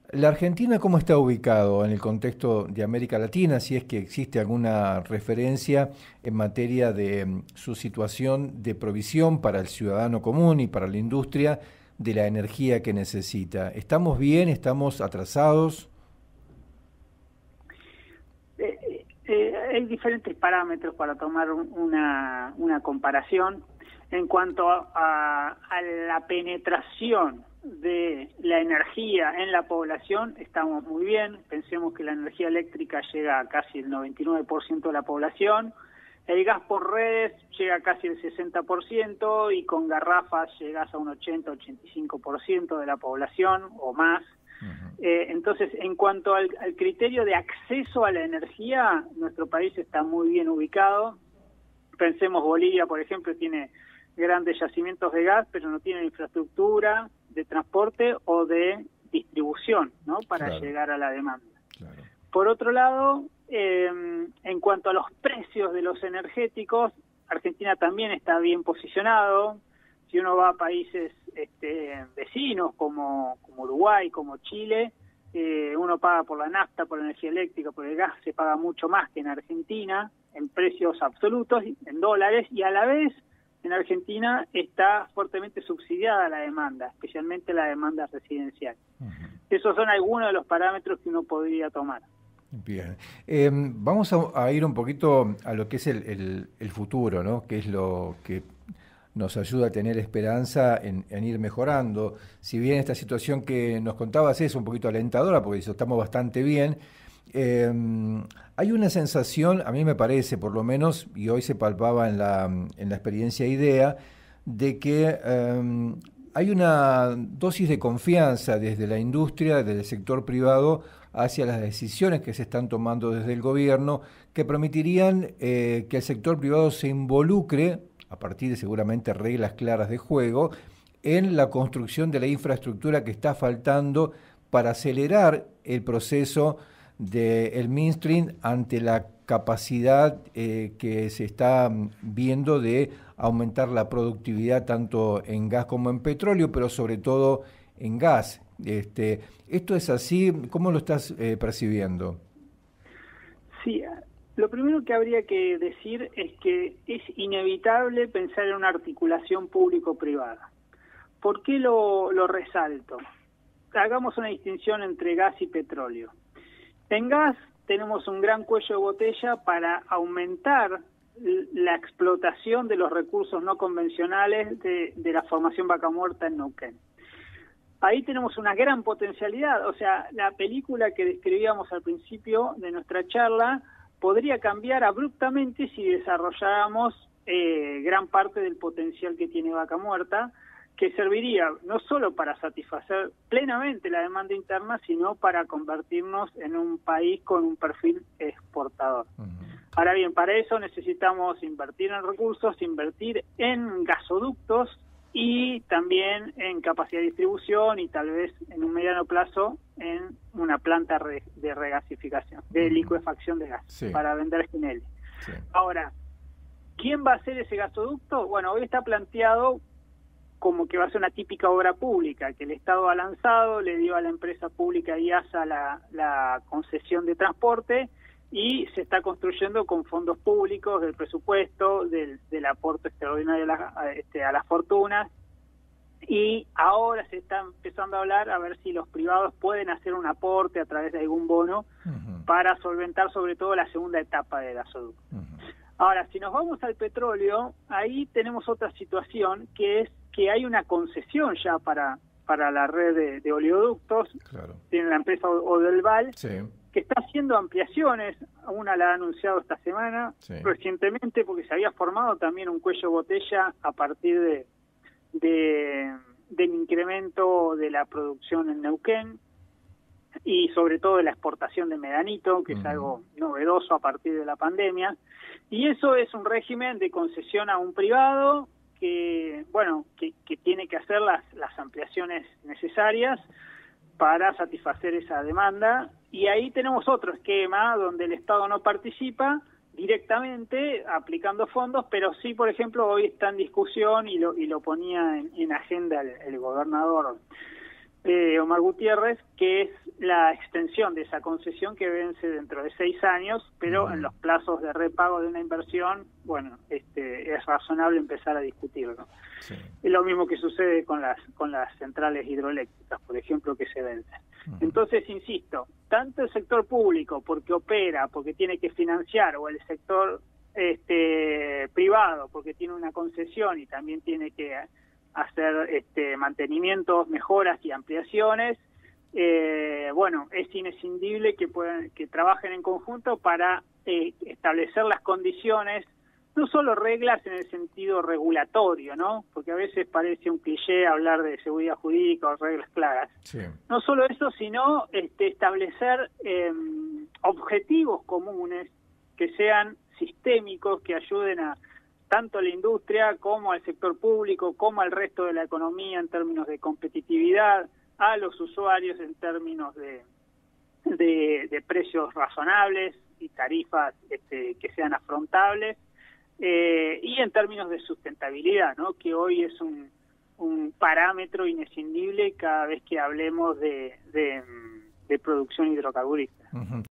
¿La Argentina cómo está ubicado en el contexto de América Latina, si es que existe alguna referencia en materia de su situación de provisión para el ciudadano común y para la industria de la energía que necesita? ¿Estamos bien? ¿Estamos atrasados? Hay diferentes parámetros para tomar una comparación. En cuanto a la penetración de la energía en la población, estamos muy bien. Pensemos que la energía eléctrica llega a casi el 99% de la población. El gas por redes llega a casi el 60% y con garrafas llegas a un 80-85% de la población o más. Entonces, en cuanto al criterio de acceso a la energía, nuestro país está muy bien ubicado. Pensemos, Bolivia, por ejemplo, tiene grandes yacimientos de gas, pero no tiene infraestructura de transporte o de distribución, ¿no?, para Claro, llegar a la demanda. claro. Por otro lado, en cuanto a los precios de los energéticos, Argentina también está bien posicionado. Si uno va a países vecinos como Uruguay, como Chile, uno paga por la nafta, por la energía eléctrica, por el gas, se paga mucho más que en Argentina, en precios absolutos, en dólares, y a la vez en Argentina está fuertemente subsidiada la demanda, especialmente la demanda residencial. Esos son algunos de los parámetros que uno podría tomar. Bien. Vamos a ir un poquito a lo que es el futuro, ¿no? Que es lo que nos ayuda a tener esperanza en ir mejorando. Si bien esta situación que nos contabas es un poquito alentadora, porque eso, estamos bastante bien, eh, hay una sensación, a mí me parece por lo menos, y hoy se palpaba en la experiencia IDEA, de que hay una dosis de confianza desde la industria, desde el sector privado, hacia las decisiones que se están tomando desde el gobierno, que permitirían que el sector privado se involucre, a partir de seguramente reglas claras de juego, en la construcción de la infraestructura que está faltando para acelerar el proceso del mainstream ante la capacidad que se está viendo de aumentar la productividad tanto en gas como en petróleo, pero sobre todo en gas. ¿Esto es así? ¿Cómo lo estás percibiendo? Sí, lo primero que habría que decir es que es inevitable pensar en una articulación público-privada. ¿Por qué lo resalto? Hagamos una distinción entre gas y petróleo. En gas tenemos un gran cuello de botella para aumentar la explotación de los recursos no convencionales de la formación Vaca Muerta en Neuquén. Ahí tenemos una gran potencialidad, o sea, la película que describíamos al principio de nuestra charla podría cambiar abruptamente si desarrolláramos gran parte del potencial que tiene Vaca Muerta, que serviría no solo para satisfacer plenamente la demanda interna, sino para convertirnos en un país con un perfil exportador. Ahora bien, para eso necesitamos invertir en recursos, invertir en gasoductos y también en capacidad de distribución y tal vez en un mediano plazo en una planta de regasificación, de licuefacción de gas, Sí, para vender GNL. sí. Ahora, ¿quién va a hacer ese gasoducto? Bueno, hoy está planteado como que va a ser una típica obra pública, que el Estado ha lanzado, le dio a la empresa pública IASA la concesión de transporte y se está construyendo con fondos públicos, del presupuesto, del aporte extraordinario a las fortunas, y ahora se está empezando a hablar a ver si los privados pueden hacer un aporte a través de algún bono para solventar sobre todo la segunda etapa del gasoducto. Ahora, si nos vamos al petróleo, ahí tenemos otra situación, que es que hay una concesión ya para la red de oleoductos, Claro. tiene la empresa Odelval, Sí, que está haciendo ampliaciones, una la ha anunciado esta semana, sí. recientemente, porque se había formado también un cuello de botella a partir del incremento de la producción en Neuquén y sobre todo de la exportación de medanito, que es algo novedoso a partir de la pandemia. Y eso es un régimen de concesión a un privado que, bueno, que tiene que hacer las ampliaciones necesarias para satisfacer esa demanda. Y ahí tenemos otro esquema donde el Estado no participa directamente aplicando fondos, pero sí, por ejemplo, hoy está en discusión y lo ponía en agenda el gobernador Omar Gutiérrez, que es la extensión de esa concesión que vence dentro de 6 años, pero en los plazos de repago de una inversión, bueno, es razonable empezar a discutirlo. Sí. Es lo mismo que sucede con las centrales hidroeléctricas, por ejemplo, que se vencen. Entonces, insisto, tanto el sector público, porque opera, porque tiene que financiar, o el sector privado, porque tiene una concesión y también tiene que hacer mantenimientos, mejoras y ampliaciones, bueno, es imprescindible que trabajen en conjunto para establecer las condiciones, no solo reglas en el sentido regulatorio, ¿no? Porque a veces parece un cliché hablar de seguridad jurídica o reglas claras. Sí. No solo eso, sino establecer objetivos comunes que sean sistémicos, que ayuden a tanto a la industria como al sector público, como al resto de la economía en términos de competitividad, a los usuarios en términos de precios razonables y tarifas que sean afrontables, y en términos de sustentabilidad, ¿no? Que hoy es un parámetro inescindible cada vez que hablemos de producción hidrocarburífera.